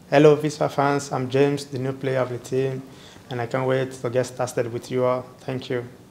Hello, Wisły fans. I'm James, the new player of the team, and I can't wait to get started with you all. Thank you.